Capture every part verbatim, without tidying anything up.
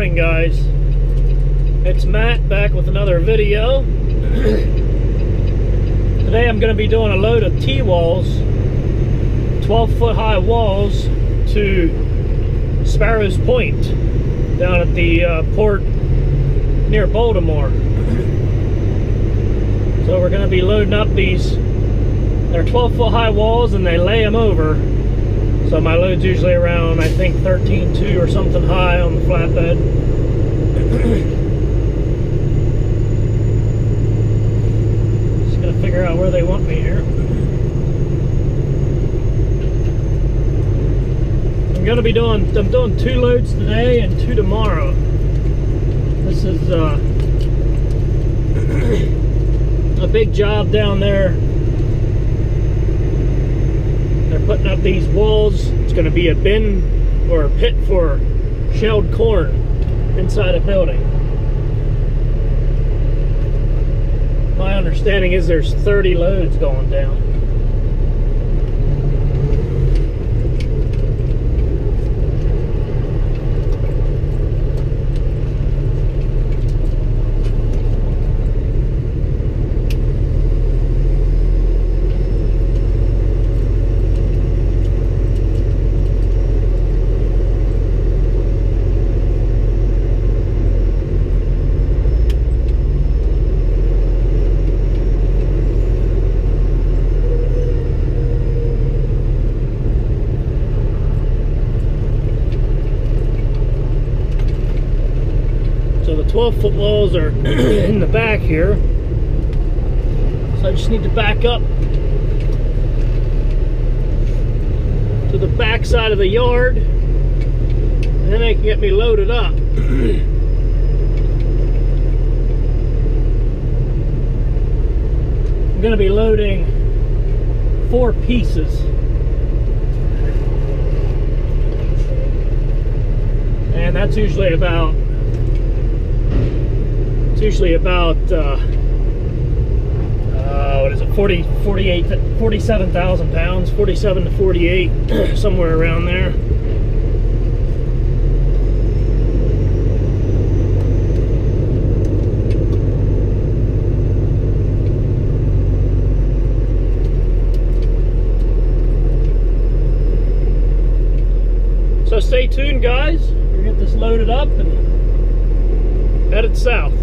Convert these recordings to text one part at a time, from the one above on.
morning, guys. It's Matt back with another video. Today I'm going to be doing a load of T-walls, twelve foot high walls, to Sparrows Point down at the uh, port near Baltimore. So we're going to be loading up these. They're twelve foot high walls and they lay them over. So my load's usually around, I think, thirteen two or something high on the flatbed. Just gonna figure out where they want me here. I'm gonna be doing, I'm doing two loads today and two tomorrow. This is uh, a big job down there. They're putting up these walls. It's going to be a bin or a pit for shelled corn inside a building. My understanding is there's thirty loads going down. twelve foot walls are in the back here, so I just need to back up to the back side of the yard and then they can get me loaded up. I'm going to be loading four pieces, and that's usually about usually about uh, uh, what is it, forty, forty-eight, forty-seven thousand pounds, forty-seven to forty-eight, somewhere around there. So stay tuned, guys. We'll get this loaded up and headed south.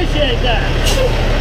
appreciate that.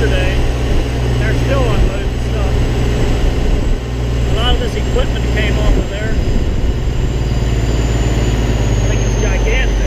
yesterday. They're still unloading stuff. A lot of this equipment came off of there. I think it's gigantic.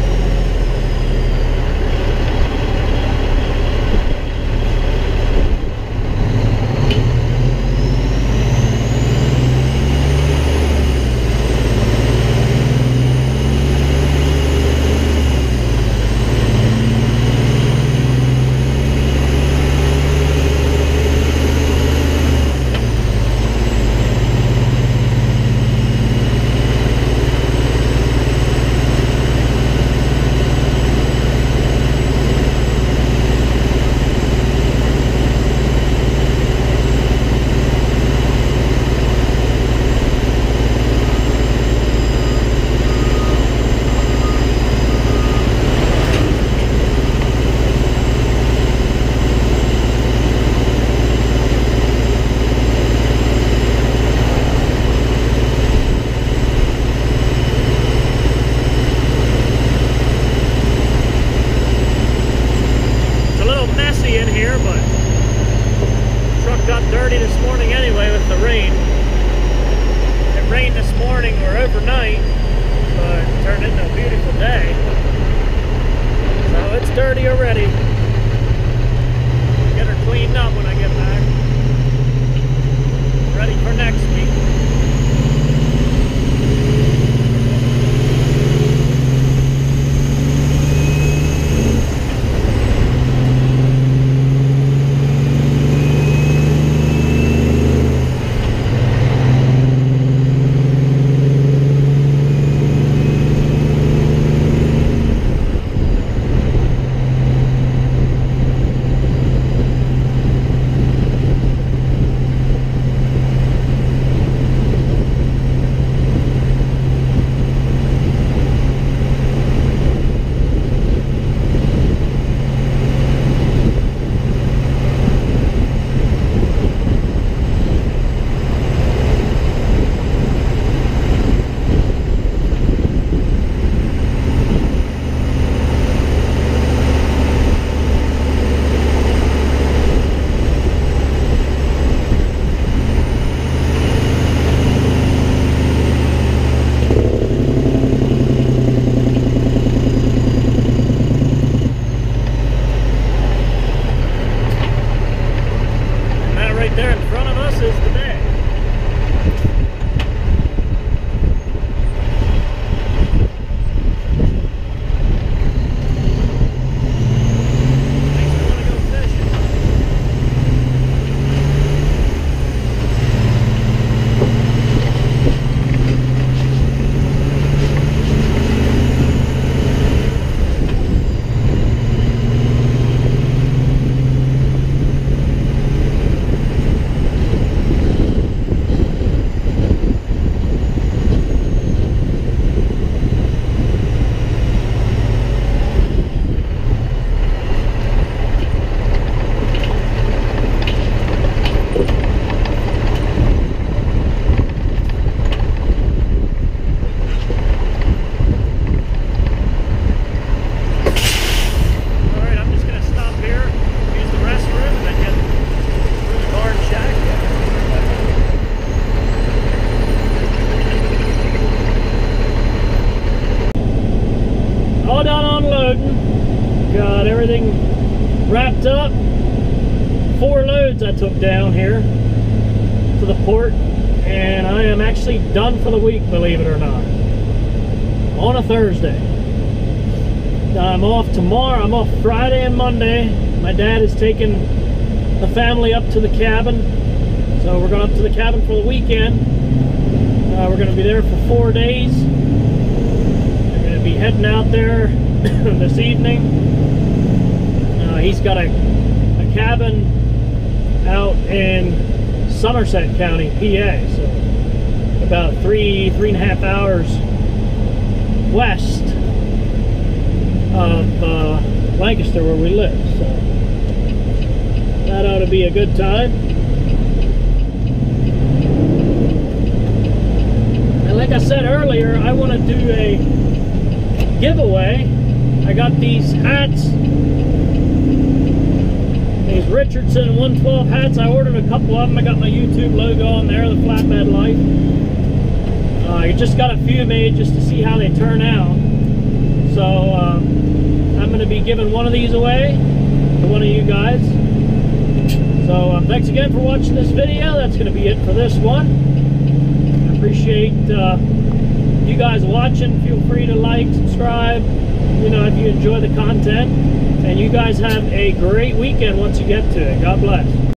Dirty already. Get her cleaned up when I get back. Ready for next week. There in front of us is the day. Makes me want to go fishing. Got everything wrapped up. Four loads I took down here to the port, and I am actually done for the week, believe it or not, on a Thursday. I'm off tomorrow. I'm off Friday and Monday. My dad is taking the family up to the cabin, so we're going up to the cabin for the weekend. Uh, we're going to be there for four days. We're going to be heading out there this evening. Uh, he's got a, a cabin out in Somerset County, P A, so about three, three and a half hours west of uh, Lancaster, where we live. So that ought to be a good time. And like I said earlier, I want to do a giveaway. I got these hats, these Richardson one twelve hats. I ordered a couple of them. I got my YouTube logo on there, the Flatbed Life. Uh, I just got a few made just to see how they turn out. So uh, I'm going to be giving one of these away to one of you guys. So uh, thanks again for watching this video. That's going to be it for this one. I appreciate uh, you guys watching. Feel free to like, subscribe, you know, if you enjoy the content. And you guys have a great weekend once you get to it. God bless.